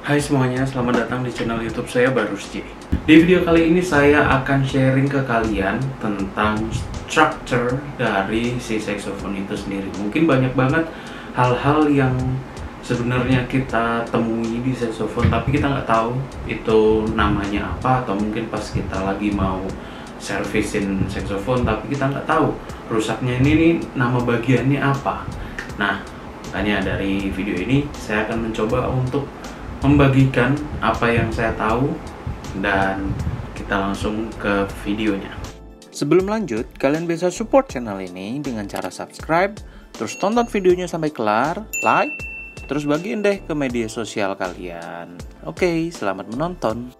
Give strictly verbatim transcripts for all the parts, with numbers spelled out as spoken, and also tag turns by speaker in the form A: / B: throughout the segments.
A: Hai semuanya, selamat datang di channel YouTube saya Barusji. Di video kali ini saya akan sharing ke kalian tentang structure dari si saxophone itu sendiri. Mungkin banyak banget hal-hal yang sebenarnya kita temui di saxophone, tapi kita nggak tahu itu namanya apa, atau mungkin pas kita lagi mau servisin saxophone tapi kita nggak tahu rusaknya ini nih nama bagiannya apa. Nah, makanya dari video ini saya akan mencoba untuk membagikan apa yang saya tahu, dan kita langsung ke videonya.
B: Sebelum lanjut, kalian bisa support channel ini dengan cara subscribe, terus tonton videonya sampai kelar, like, terus bagiin deh ke media sosial kalian. Oke, selamat menonton.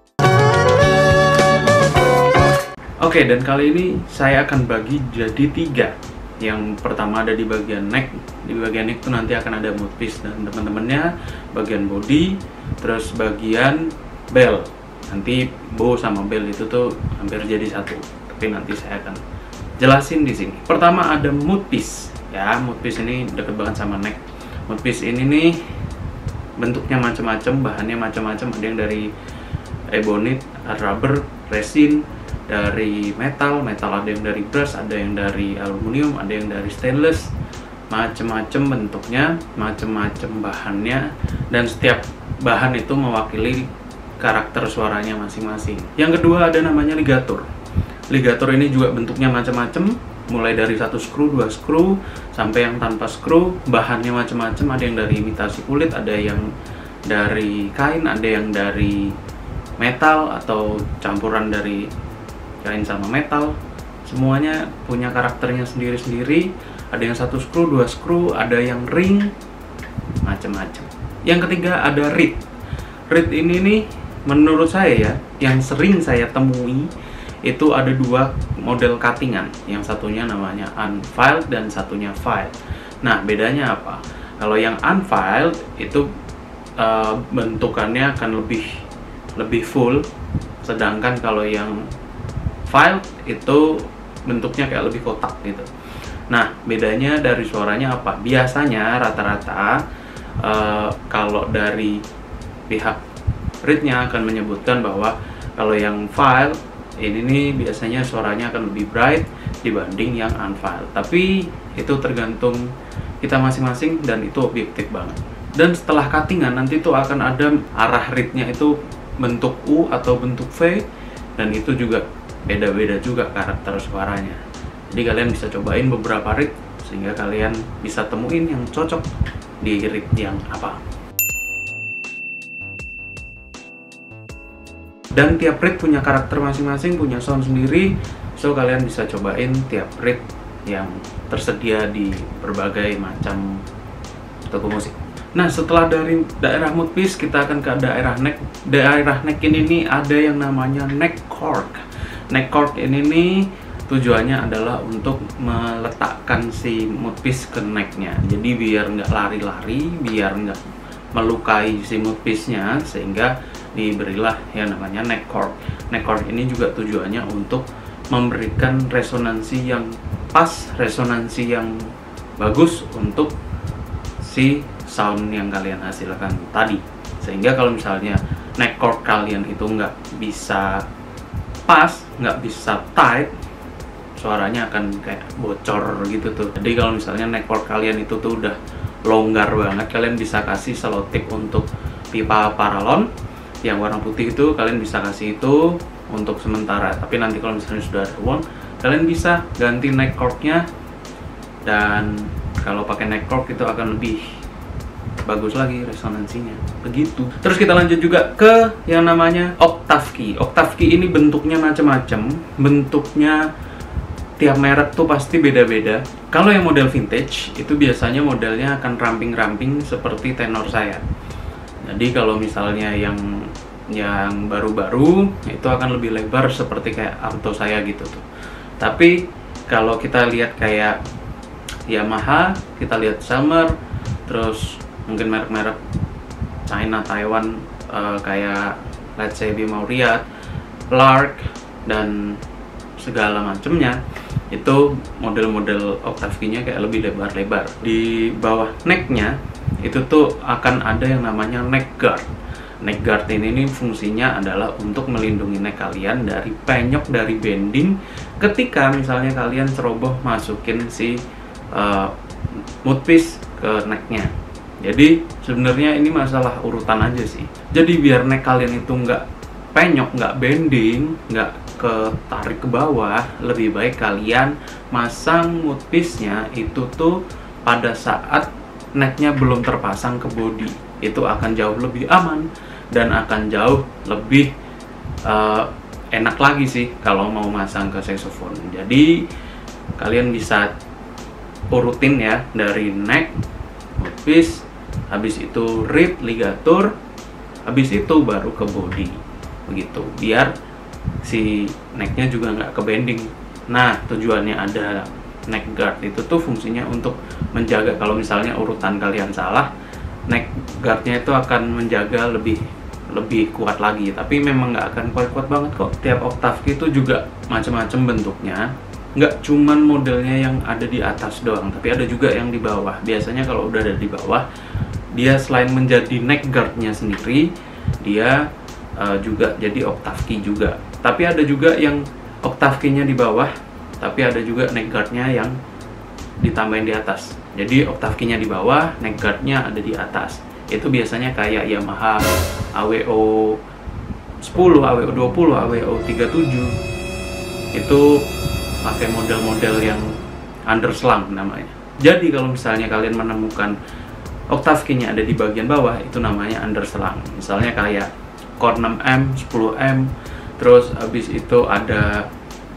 A: Oke, dan kali ini saya akan bagi jadi tiga. Yang pertama ada di bagian neck. Di bagian neck itu nanti akan ada mouthpiece dan teman-temannya, bagian body, terus bagian bell. Nanti bow sama bell itu tuh hampir jadi satu. Tapi nanti saya akan jelasin di sini. Pertama ada mouthpiece. Ya, mouthpiece ini deket banget sama neck. Mouthpiece ini nih bentuknya macam-macam, bahannya macam-macam. Ada yang dari ebonite, rubber, resin, dari metal, metal ada yang dari brass, ada yang dari aluminium, ada yang dari stainless, macem-macem bentuknya, macem-macem bahannya, dan setiap bahan itu mewakili karakter suaranya masing-masing. Yang kedua ada namanya ligatur. Ligatur ini juga bentuknya macam-macam, mulai dari satu skru, dua skru, sampai yang tanpa skru. Bahannya macam-macam, ada yang dari imitasi kulit, ada yang dari kain, ada yang dari metal atau campuran dari kain sama metal. Semuanya punya karakternya sendiri-sendiri. Ada yang satu skru, dua skru, ada yang ring, macam-macam. Yang ketiga ada reed. Reed ini nih menurut saya ya, yang sering saya temui itu ada dua model cuttingan. Yang satunya namanya unfiled dan satunya filed. Nah, bedanya apa? Kalau yang unfiled itu uh, bentukannya akan lebih lebih full, sedangkan kalau yang filed itu bentuknya kayak lebih kotak gitu. Nah, bedanya dari suaranya apa? Biasanya rata-rata uh, kalau dari pihak reednya akan menyebutkan bahwa kalau yang filed ini nih biasanya suaranya akan lebih bright dibanding yang unfiled. Tapi itu tergantung kita masing-masing dan itu objektif banget. Dan setelah cuttingan nanti tuh akan ada arah reednya itu bentuk U atau bentuk V, dan itu juga beda-beda juga karakter suaranya. Jadi kalian bisa cobain beberapa reed sehingga kalian bisa temuin yang cocok di reed yang apa. Dan tiap reed punya karakter masing-masing, punya sound sendiri. So kalian bisa cobain tiap reed yang tersedia di berbagai macam toko musik. Nah, setelah dari daerah mouthpiece kita akan ke daerah neck. Daerah neck ini nih ada yang namanya neck cork. Neck cork ini nih tujuannya adalah untuk meletakkan si mouthpiece ke necknya. Jadi biar nggak lari-lari, biar nggak melukai si mouthpiece-nya, sehingga diberilah yang namanya neck cork. Neck cork ini juga tujuannya untuk memberikan resonansi yang pas, resonansi yang bagus untuk si sound yang kalian hasilkan tadi. Sehingga kalau misalnya neck cork kalian itu nggak bisa pas, nggak bisa tight, suaranya akan kayak bocor gitu tuh. Jadi kalau misalnya neck cork kalian itu tuh udah longgar banget, kalian bisa kasih selotip untuk pipa paralon yang warna putih itu, kalian bisa kasih itu untuk sementara. Tapi nanti kalau misalnya sudah ada uang, kalian bisa ganti neck corknya, dan kalau pakai neck cork itu akan lebih bagus lagi resonansinya. Begitu. Terus kita lanjut juga ke yang namanya octave key. Octave key ini bentuknya macam-macam. Bentuknya tiap merek tuh pasti beda-beda. Kalau yang model vintage itu biasanya modelnya akan ramping-ramping seperti tenor saya. Jadi kalau misalnya yang yang baru-baru itu akan lebih lebar seperti kayak alto saya gitu tuh. Tapi kalau kita lihat kayak Yamaha, kita lihat Selmer, terus mungkin merek-merek China, Taiwan, uh, kayak let's say Bimauria, Lark, dan segala macamnya, itu model-model octave key-nya kayak lebih lebar-lebar. Di bawah neck-nya itu tuh akan ada yang namanya neck guard. neck guard ini nih fungsinya adalah untuk melindungi neck kalian dari penyok, dari bending ketika misalnya kalian ceroboh masukin si uh, mouthpiece ke necknya. Jadi sebenarnya ini masalah urutan aja sih. Jadi biar neck kalian itu nggak penyok, nggak bending, nggak ketarik ke bawah, lebih baik kalian masang mouthpiece-nya itu tuh pada saat necknya belum terpasang ke body. Itu akan jauh lebih aman dan akan jauh lebih uh, enak lagi sih kalau mau masang ke saxophone. Jadi kalian bisa urutin ya, dari neck, mouthpiece, habis itu rib, ligatur, habis itu baru ke body, begitu, biar si necknya juga nggak ke bending. Nah, tujuannya ada neck guard itu tuh fungsinya untuk menjaga kalau misalnya urutan kalian salah, neck guardnya itu akan menjaga lebih lebih kuat lagi. Tapi memang nggak akan kuat-kuat banget kok. Tiap oktav itu juga macam-macam bentuknya, nggak cuman modelnya yang ada di atas doang, tapi ada juga yang di bawah. Biasanya kalau udah ada di bawah, dia selain menjadi neck guardnya sendiri, dia uh, juga jadi octave key juga. Tapi ada juga yang octave key-nya di bawah, tapi ada juga neck guard-nya yang ditambahin di atas. Jadi octave key-nya di bawah, neck guard-nya ada di atas. Itu biasanya kayak Yamaha A W O sepuluh, A W O dua puluh, A W O tiga puluh tujuh. Itu pakai model-model yang underslung namanya. Jadi kalau misalnya kalian menemukan octave key-nya ada di bagian bawah, itu namanya underslung. Misalnya kayak chord enam M, sepuluh M, terus habis itu ada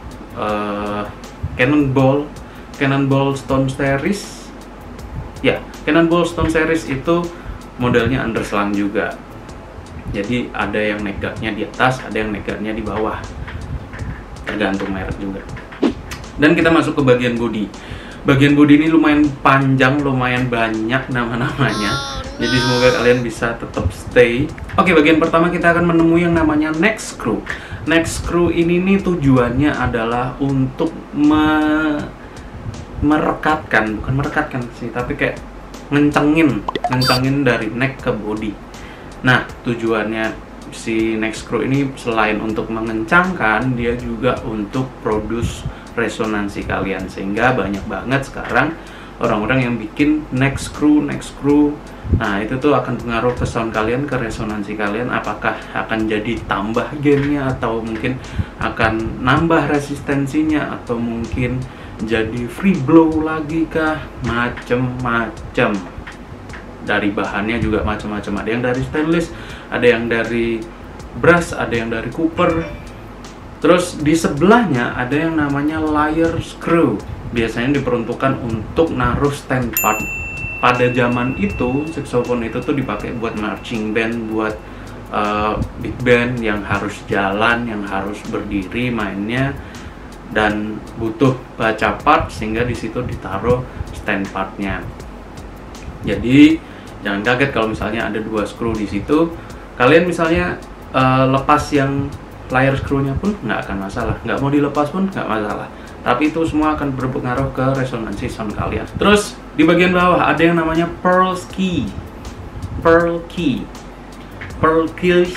A: uh, Cannonball, Cannonball Stone Series. Ya, Cannonball Stone Series itu modelnya underslung juga. Jadi ada yang neck guard-nya di atas, ada yang neck guard-nya di bawah. Tergantung merek juga. Dan kita masuk ke bagian body. Bagian body ini lumayan panjang, lumayan banyak nama-namanya. Jadi semoga kalian bisa tetap stay. Oke, bagian pertama kita akan menemui yang namanya neck screw. Neck screw ini nih tujuannya adalah untuk me merekatkan, bukan merekatkan sih, tapi kayak ngencengin, ngencengin dari neck ke body. Nah, tujuannya si neck screw ini selain untuk mengencangkan, dia juga untuk produce resonansi kalian, sehingga banyak banget sekarang orang-orang yang bikin neck screw, neck screw. Nah, itu tuh akan pengaruh ke sound kalian, ke resonansi kalian. Apakah akan jadi tambah gainnya, atau mungkin akan nambah resistensinya, atau mungkin jadi free blow lagi kah? Macem-macem. Dari bahannya juga macam-macam. Ada yang dari stainless, ada yang dari brass, ada yang dari copper. Terus di sebelahnya ada yang namanya lyre screw. Biasanya diperuntukkan untuk naruh stand part. Pada zaman itu, saxophone itu tuh dipakai buat marching band, buat uh, big band yang harus jalan, yang harus berdiri mainnya, dan butuh baca part, sehingga di situ ditaruh stand partnya. Jadi jangan kaget kalau misalnya ada dua screw di situ. Kalian misalnya uh, lepas yang lyre screw-nya pun nggak akan masalah, nggak mau dilepas pun nggak masalah. Tapi itu semua akan berpengaruh ke resonansi sound kalian. Terus di bagian bawah ada yang namanya pearl key. Pearl key. Pearl keys.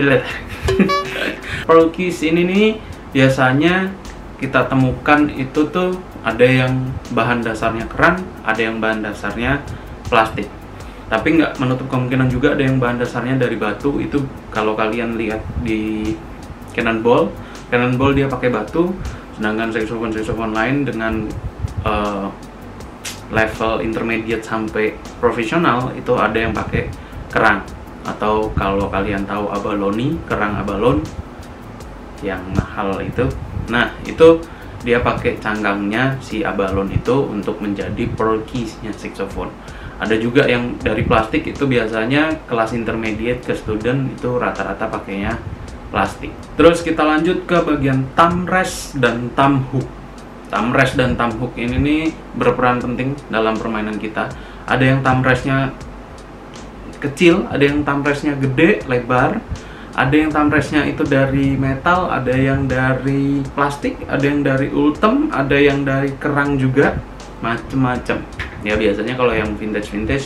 A: Pearl keys ini nih biasanya kita temukan itu tuh ada yang bahan dasarnya kerang, ada yang bahan dasarnya plastik. Tapi nggak menutup kemungkinan juga ada yang bahan dasarnya dari batu. Itu kalau kalian lihat di Cannonball, Cannonball dia pakai batu, sedangkan saxophone-saxophone lain dengan uh, level intermediate sampai profesional itu ada yang pakai kerang. Atau kalau kalian tahu abalone, kerang abalone yang mahal itu, nah itu dia pakai cangkangnya si abalone itu untuk menjadi pearl keys-nya saxophone. Ada juga yang dari plastik, itu biasanya kelas intermediate ke student itu rata-rata pakainya plastik. Terus kita lanjut ke bagian thumb rest dan thumb hook. Thumb rest dan thumb hook ini nih berperan penting dalam permainan kita. Ada yang thumb restnya kecil, ada yang thumb restnya gede, lebar, ada yang thumb restnya itu dari metal, ada yang dari plastik, ada yang dari ultem, ada yang dari kerang juga, macem-macem. Ya biasanya kalau yang vintage-vintage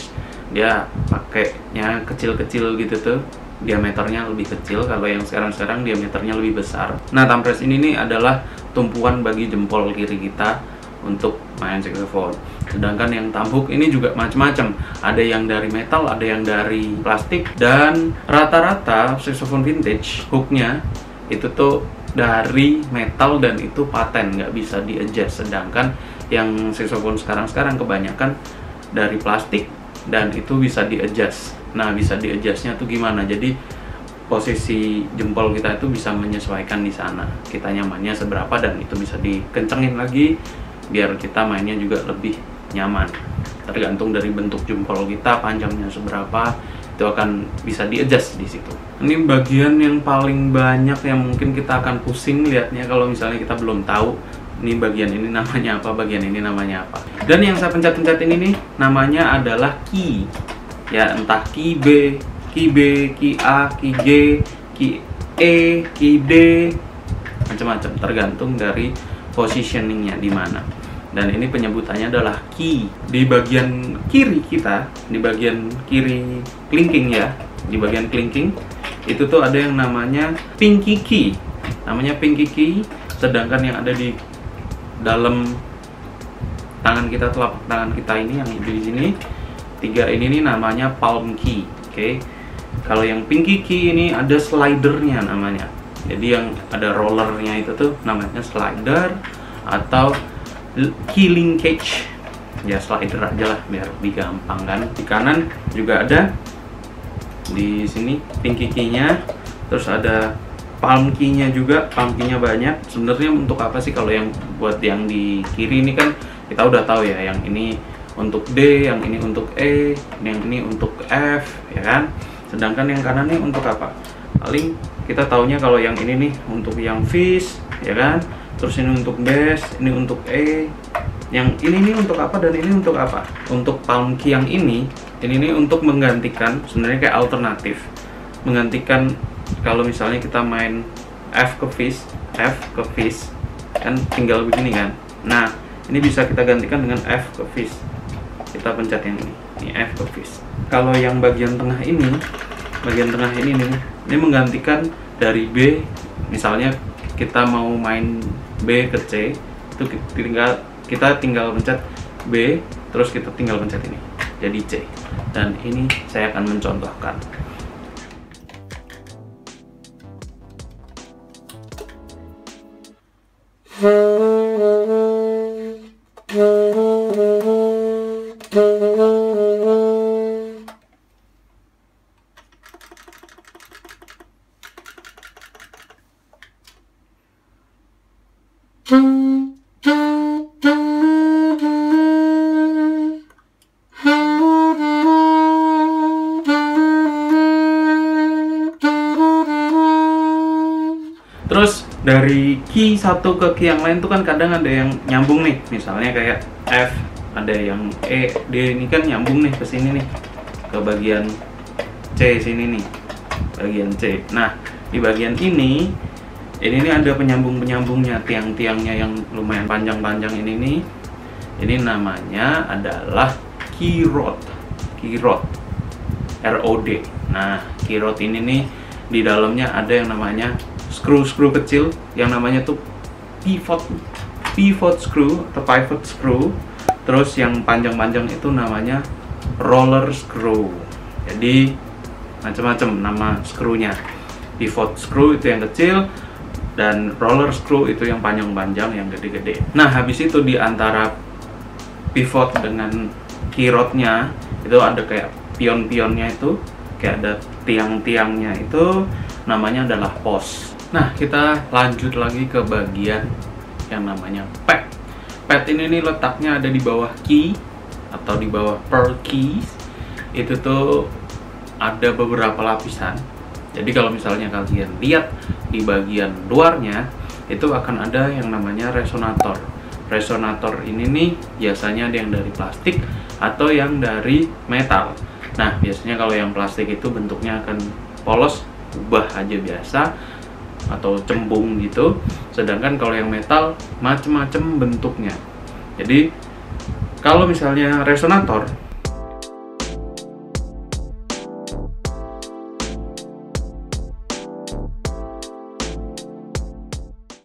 A: dia pakainya kecil-kecil gitu tuh, diameternya lebih kecil. Kalau yang sekarang-sekarang diameternya lebih besar. Nah, thumb rest ini nih adalah tumpuan bagi jempol kiri kita untuk main saxophone. Sedangkan yang thumb hook ini juga macam-macam. Ada yang dari metal, ada yang dari plastik, dan rata-rata saxophone vintage hooknya itu tuh dari metal dan itu paten, nggak bisa di adjust. Sedangkan yang saxophone sekarang-sekarang kebanyakan dari plastik dan itu bisa di adjust. Nah, bisa di adjustnya tuh gimana? Jadi posisi jempol kita itu bisa menyesuaikan di sana, kita nyamannya seberapa, dan itu bisa dikencengin lagi biar kita mainnya juga lebih nyaman. Tergantung dari bentuk jempol kita, panjangnya seberapa, itu akan bisa di adjust di situ. Ini bagian yang paling banyak yang mungkin kita akan pusing lihatnya kalau misalnya kita belum tahu ini bagian ini namanya apa, bagian ini namanya apa. Dan yang saya pencet-pencet ini nih namanya adalah key. Ya, entah key B, key B, key A, key G, key E, key D, macam-macam tergantung dari positioningnya di mana. Dan ini penyebutannya adalah key. Di bagian kiri kita, di bagian kiri clinking ya, di bagian clinking itu tuh ada yang namanya pinky key. Namanya pinky key, sedangkan yang ada di dalam tangan kita, telapak tangan kita ini yang di sini, tiga ini nih namanya palm key. Oke. Okay? Kalau yang pinky key ini ada slidernya namanya. Jadi yang ada rollernya itu tuh namanya slider atau key linkage. Ya, slider aja lah biar lebih gampang kan. Di kanan juga ada di sini pinky key-nya, terus ada palm key-nya juga. Palm key-nya banyak. Sebenarnya untuk apa sih? Kalau yang buat yang di kiri ini kan kita udah tahu ya, yang ini untuk D, yang ini untuk E, yang ini untuk F, ya kan? Sedangkan yang kanan nih untuk apa? Paling kita taunya kalau yang ini nih untuk yang Fis, ya kan? Terus ini untuk bass, ini untuk E. Yang ini nih untuk apa dan ini untuk apa? Untuk palm key yang ini, ini nih untuk menggantikan, sebenarnya kayak alternatif. Menggantikan kalau misalnya kita main F ke Fis, F ke Fis, kan tinggal begini kan. Nah, ini bisa kita gantikan dengan F ke Fis. Kita pencet yang ini, ini F ke Fis. Kalau yang bagian tengah ini, bagian tengah ini nih, ini menggantikan dari B. Misalnya kita mau main B ke C, itu tinggal kita tinggal pencet B, terus kita tinggal pencet ini, jadi C. Dan ini saya akan mencontohkan. Terus dari key satu ke key yang lain tuh kan kadang ada yang nyambung nih, misalnya kayak F, ada yang E, D ini kan nyambung nih ke sini nih, ke bagian C sini nih, bagian C. Nah, di bagian ini, ini nih ada penyambung-penyambungnya, tiang-tiangnya yang lumayan panjang-panjang ini nih. Ini namanya adalah key rod, key rod, R O D. Nah, key rod ini nih di dalamnya ada yang namanya screw-screw kecil yang namanya tuh pivot pivot screw atau pivot screw. Terus yang panjang-panjang itu namanya roller screw. Jadi macam-macam nama screw-nya. Pivot screw itu yang kecil dan roller screw itu yang panjang-panjang, yang gede-gede. Nah, habis itu di antara pivot dengan key rod-nya itu ada kayak pion-pionnya, itu kayak ada tiang-tiangnya, itu namanya adalah post. Nah, kita lanjut lagi ke bagian yang namanya pad. Pad ini nih letaknya ada di bawah key atau di bawah pearl keys. Itu tuh ada beberapa lapisan. Jadi kalau misalnya kalian lihat di bagian luarnya, itu akan ada yang namanya resonator. Resonator ini nih biasanya ada yang dari plastik atau yang dari metal. Nah, biasanya kalau yang plastik itu bentuknya akan polos, ubah aja biasa, atau cembung gitu. Sedangkan kalau yang metal macem-macem bentuknya. Jadi kalau misalnya resonator